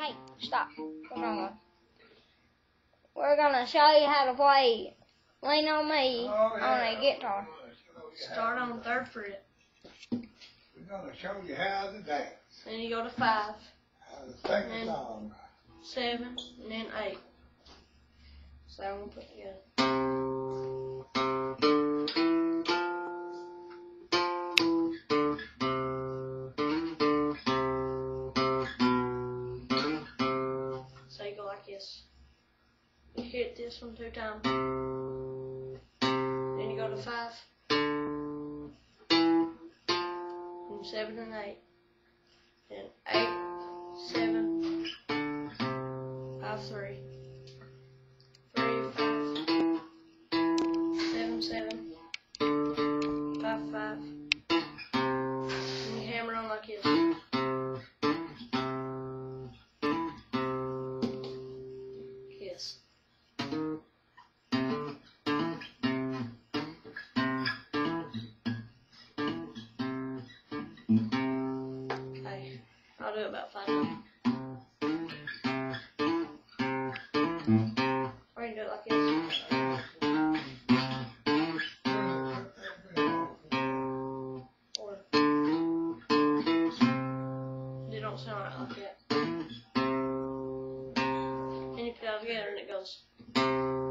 Hey, stop. What's wrong with? We're gonna show you how to play Lean on Me on a guitar. Start on the 3rd fret. We're gonna show you how to dance. Then you go to 5. How to sing a song. 7, and then 8. So I'm gonna put together. So you go like this. You hit this one 2 times. Then you go to 5. And 7 and 8. Then 8, 7, 5, 3. 3, 5. 7, 7. 5, 5. And you hammer on like this. Yes. Okay, I'll do it about 5 times. Or you can do it like this. Or they don't sound like that. And you put it all together and it goes.